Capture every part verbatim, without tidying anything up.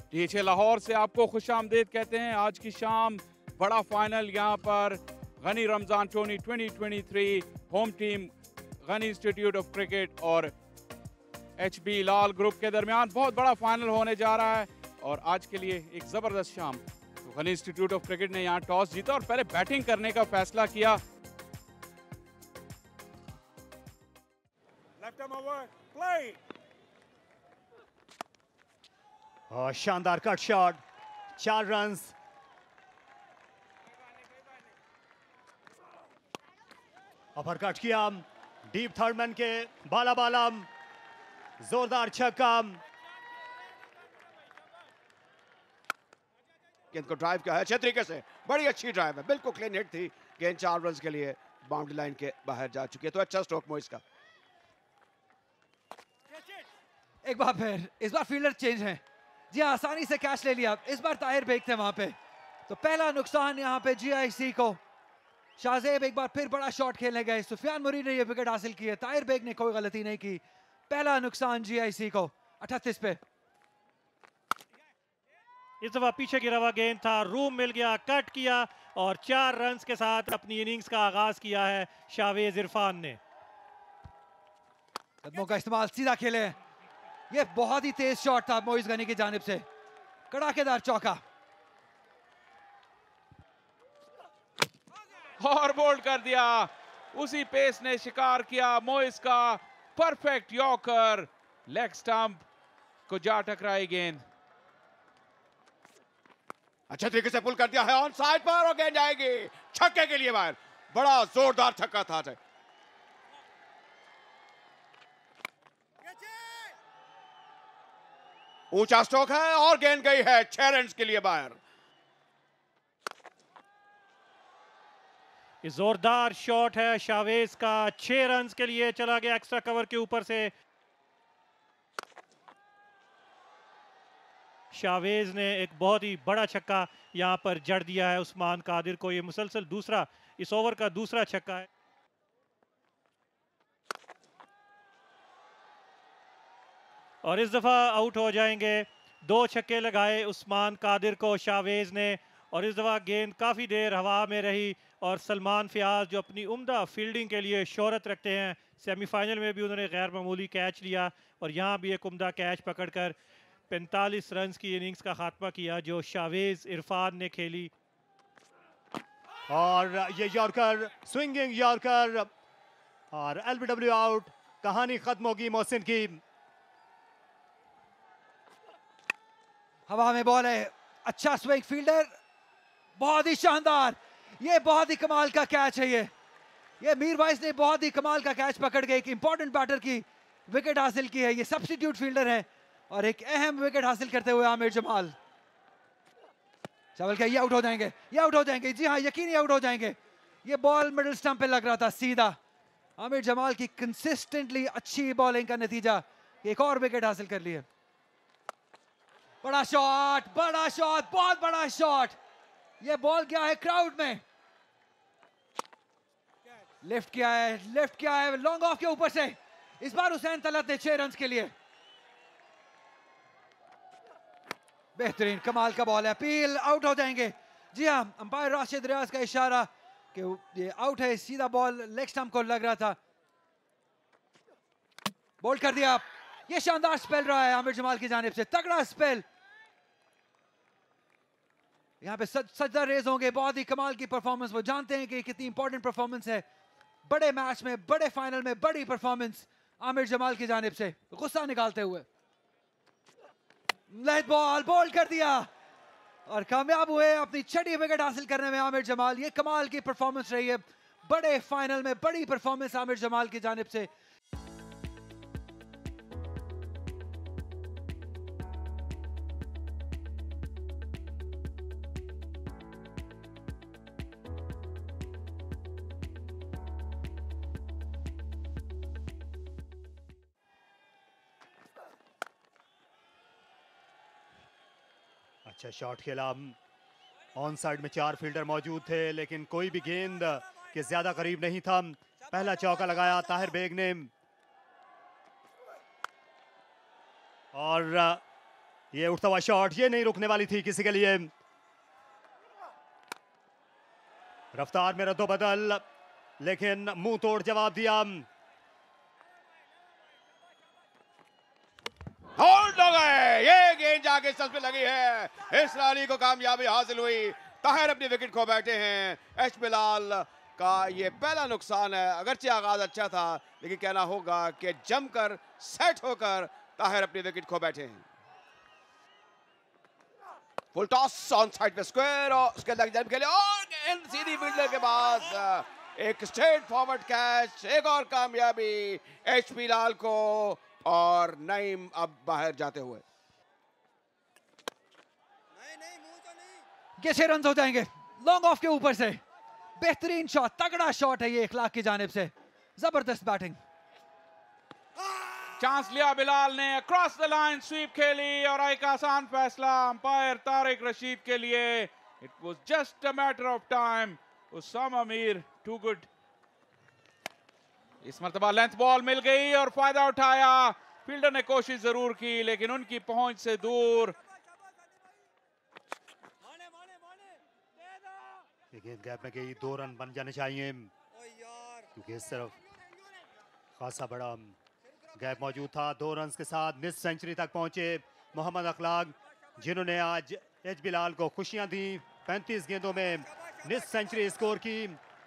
DHA Lahore से आपको खुशामदीद कहते हैं। आज की शाम बड़ा फाइनल यहाँ पर गनी रमजान टोनी twenty twenty three home team Ghani institute of cricket और एच बी लाल ग्रुप के दरमियान बहुत बड़ा फाइनल होने जा रहा है और आज के लिए एक जबरदस्त शाम। तो गनी इंस्टीट्यूट ऑफ क्रिकेट ने यहाँ टॉस जीता और पहले बैटिंग करने का फैसला किया। और शानदार कट शॉट, चार रन्स। अपर कट किया, डीप थर्ड मैन के बाला बाला, जोरदार छक्का। गेंद को ड्राइव किया है अच्छे तरीके से, बड़ी अच्छी ड्राइव है, बिल्कुल क्लीन हिट थी। गेंद चार रन के लिए बाउंड्री लाइन के बाहर जा चुकी है, तो अच्छा स्ट्रोक मोइस का। एक बार फिर इस बार फील्डर चेंज है जी, आसानी से कैच ले लिया। इस बार ताहिर बेग थे वहां पे, तो पहला नुकसान यहाँ पे जीआईसी को। शाहजेब एक बार फिर बड़ा शॉट खेलने गए, सुफियान मुरी ने ये विकेट हासिल की है, ताहिर बेग ने कोई गलती नहीं की। पहला नुकसान जीआईसी को अठतीस पे। इस दफा पीछे गिरा हुआ गेंद था, रूम मिल गया, कट किया और चार रन्स के साथ अपनी इनिंग्स का आगाज किया है शाहवेज इरफान ने। कदमों का इस्तेमाल, सीधा खेले। ये बहुत ही तेज शॉट था मोइज गनी की जानिब से, कड़ाकेदार चौका। और बोल्ड कर दिया, उसी पेस ने शिकार किया मोइस का। परफेक्ट यॉर्कर, लेग स्टंप को जा टकराई गेंद। अच्छे तरीके से पुल कर दिया है ऑन साइड पर और गेंद जाएगी छक्के के लिए बाहर। बड़ा जोरदार छक्का था। ऊंचा स्ट्रोक है और गेंद गई है छह रन के लिए बाहर। जोरदार शॉट है शाहवेज का, छह रन के लिए चला गया एक्स्ट्रा कवर के ऊपर से। शाहवेज ने एक बहुत ही बड़ा छक्का यहां पर जड़ दिया है उस्मान कादिर को। ये मुसलसल दूसरा, इस ओवर का दूसरा छक्का है। और इस दफा आउट हो जाएंगे। दो छक्के लगाए उस्मान कादिर को शाहवेज ने और इस दफा गेंद काफ़ी देर हवा में रही और सलमान फयाज जो अपनी उम्दा फील्डिंग के लिए शोहरत रखते हैं, सेमीफाइनल में भी उन्होंने गैर मामूली कैच लिया और यहाँ भी एक उम्दा कैच पकड़कर पैंतालीस रन की इनिंग्स का खात्मा किया जो शाहवेज इरफान ने खेली। और ये यॉर्कर, स्विंगिंग यॉर्कर और एलबीडब्ल्यू आउट। कहानी खत्म होगी मोहसिन की। हवा में बॉल है, अच्छा स्विंग, फील्डर बहुत ही शानदार। ये बहुत ही कमाल का कैच है। ये ये मीर वाइस ने बहुत ही कमाल का कैच पकड़ के एक इंपॉर्टेंट बैटर की विकेट हासिल की है। ये सब्स्टिट्यूट फील्डर है और एक अहम विकेट हासिल करते हुए आमिर जमाल। चावल क्या ये आउट हो जाएंगे, ये आउट हो जाएंगे, जी हाँ यकीनी आउट हो जाएंगे। ये बॉल मिडिल स्टंप पे लग रहा था सीधा। आमिर जमाल की कंसिस्टेंटली अच्छी बॉलिंग का नतीजा एक और विकेट हासिल कर लिए। बड़ा शॉट, बड़ा शॉट, बहुत बड़ा शॉट। ये बॉल गया है क्राउड में, लिफ्ट किया है, लिफ्ट किया है लॉन्ग ऑफ के ऊपर से। इस बार हुसैन तलत ने छह रन के लिए। बेहतरीन कमाल का बॉल है, अपील, आउट हो जाएंगे। जी हाँ, अंपायर राशिद रियाज का इशारा कि ये आउट है। सीधा बॉल लेग स्टंप को लग रहा था, बोल्ड कर दिया। ये शानदार स्पेल रहा है आमिर जमाल की जानिब से, तगड़ा स्पेल। यहाँ पे सज, सजदा रेज होंगे, बहुत ही कमाल की परफॉर्मेंस। वो जानते हैं कि कितनी इंपॉर्टेंट परफॉर्मेंस है बड़े मैच में, बड़े फाइनल में। बड़ी परफॉर्मेंस आमिर जमाल की जानिब से, गुस्सा निकालते हुए लेट बॉल, बॉल कर दिया और कामयाब हुए अपनी छठी विकेट हासिल करने में आमिर जमाल। ये कमाल की परफॉर्मेंस रही है बड़े फाइनल में, बड़ी परफॉर्मेंस आमिर जमाल की जानिब से। अच्छा शॉट खेला, ऑन साइड में चार फील्डर मौजूद थे लेकिन कोई भी गेंद के ज्यादा करीब नहीं था। पहला चौका लगाया ताहिर बेग ने और ये उठता हुआ शॉट, ये नहीं रुकने वाली थी किसी के लिए। रफ्तार में रद्दोबदल, लेकिन मुंह तोड़ जवाब दिया। होल्ड हो गए, ये गेंद जाके सच पे लगी है। इस रैली को कामयाबी हासिल हुई। ताहिर अपनी विकेट खो बैठे हैं। एच बिलाल का ये पहला नुकसान है। अगरचे आगाज अच्छा था, लेकिन कहना होगा कि जमकर सेट होकर ताहिर अपनी विकेट खो बैठे हैं। फुल टॉस ऑन साइड पे स्क्वायर और उसके लग जम खेले और गेंद सीधी फील्डर के पास। एक स्ट्रेट फॉरवर्ड कैच, एक और कामयाबी एच बिलाल को और नईम अब बाहर जाते हुए। ये छह रन हो जाएंगे लॉन्ग ऑफ के ऊपर से। बेहतरीन शॉट, तगड़ा शॉट है ये इखलाक की जानिब से। जबरदस्त बैटिंग। चांस लिया बिलाल ने, क्रॉस द लाइन स्वीप खेली और एक आसान फैसला अंपायर तारिक रशीद के लिए। It was just a matter of time. Usama Mir too good. इस मर्तबा लेंथ बॉल मिल गई और फायदा उठाया। फील्डर ने कोशिश जरूर की, लेकिन उनकी पहुंच से दूर। गेंद गैप में गई, दो रन बन जाने चाहिए, क्योंकि इस तरफ खासा बड़ा गैप मौजूद था। दो रन के साथ निस सेंचुरी तक पहुंचे मोहम्मद अखलाक, जिन्होंने आज एच बिलाल को खुशियां दी। पैंतीस गेंदों में निस सेंचुरी स्कोर की।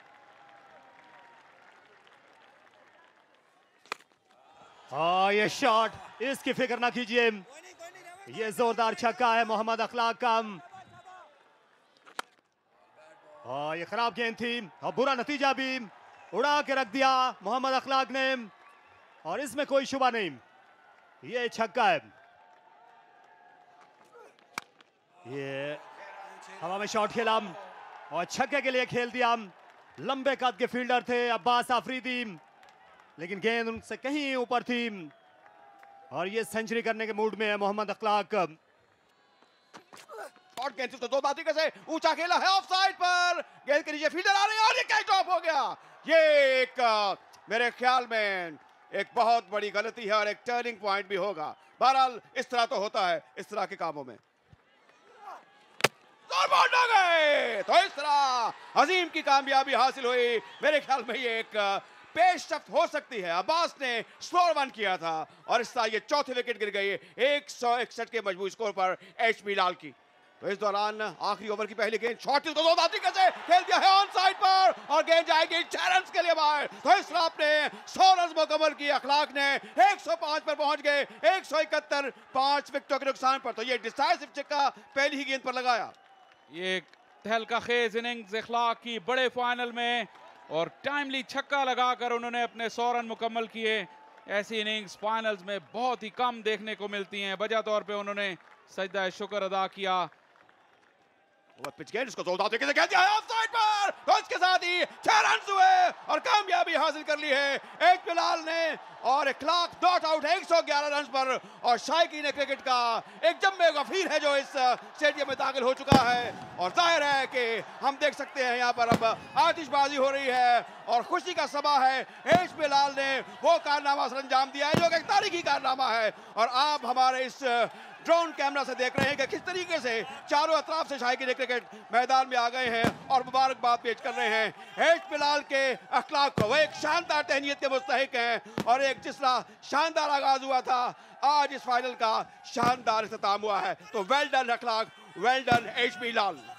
हाँ, ये शॉट, इसकी फिक्र ना कीजिए, ये जोरदार छक्का है मोहम्मद अखलाक का। हाँ, ये खराब गेंद थी और बुरा नतीजा भी उड़ा के रख दिया मोहम्मद अखलाक ने, और इसमें कोई शुबा नहीं, ये छक्का है। ये हवा में शॉट खेला और छक्के के लिए खेल दिया। लंबे कद के फील्डर थे अब्बास आफरीदी, लेकिन गेंद उनसे कहीं ऊपर थी और ये सेंचुरी करने के मूड में है मोहम्मद अखलाक। और गेंद से दो तरीके से ऊंचा खेला है ऑफ साइड पर। गेंद के नीचे फील्डर आ रहे हैं और ये कैच ऑफ हो गया। ये एक मेरे ख्याल में एक बहुत बड़ी गलती है और एक टर्निंग पॉइंट भी होगा। बहरहाल इस तरह तो होता है इस तरह के कामों में। और बॉल आ गए, तो इस तरह अजीम की कामयाबी हासिल हुई। मेरे ख्याल में ये एक पेशरफ्त हो सकती है। अब्बास ने स्कोर वन किया था और इस तरह ये चौथी विकेट गिर गई एक सौ इकसठ के मजबूत स्कोर पर एच बिलाल की। तो इस दौरान आखिरी ओवर की पहली गेंद शॉट को दो तरीके से खेल दिया है ऑन साइड पर और गेंद जाएगी छह रन के लिए बाहर। तो इस तरह आपने सौ रन मुकम्मल की। अखलाक ने एक सौ पाँच पर पहुंच गए, एक सौ इकहत्तर, पांच विकेटों के नुकसान पर। तो ये डिसाइसिव छक्का पहली ही गेंद पर लगाया। ये तहलका खेज इनिंग्स इखलाक की बड़े फाइनल में, और टाइमली छक्का लगाकर उन्होंने अपने सौ रन मुकम्मल किए। ऐसी इनिंग्स फाइनल्स में बहुत ही कम देखने को मिलती हैं। वजह तौर पे उन्होंने सजदा शुक्र अदा किया। पिच गेंद इसको जोरदार तरीके से खेल दिया है ऑफ साइड पर। तो इसके साथ ही छह रन हुए और कामयाबी हासिल कर ली है एच बिलाल ने। और इखलाक डॉट आउट है एक सौ ग्यारह रन पर। और शायकीन क्रिकेट का एक जम्मे गफीर है जो इस स्टेडियम में दाखिल हो चुका है। और जाहिर है कि हम देख सकते हैं यहाँ पर अब आतिशबाजी हो रही है और खुशी का समा है। एच बिलाल ने वो कारनामा अंजाम दिया है जो एक तारीखी कारनामा है। और आप हमारे इस ड्रोन कैमरा से देख रहे हैं कि किस तरीके से चारों अतराफ से शायकीन क्रिकेट मैदान में आ गए हैं और मुबारकबाद पेश कर रहे हैं एच बिलाल के अखलाक को। वो एक शानदार तहनीत के मुस्तहिक हैं और एक जिस तरह शानदार आगाज हुआ था, आज इस फाइनल का शानदार इख्तिताम हुआ है। तो well done Akhlaq, well done H Bilal.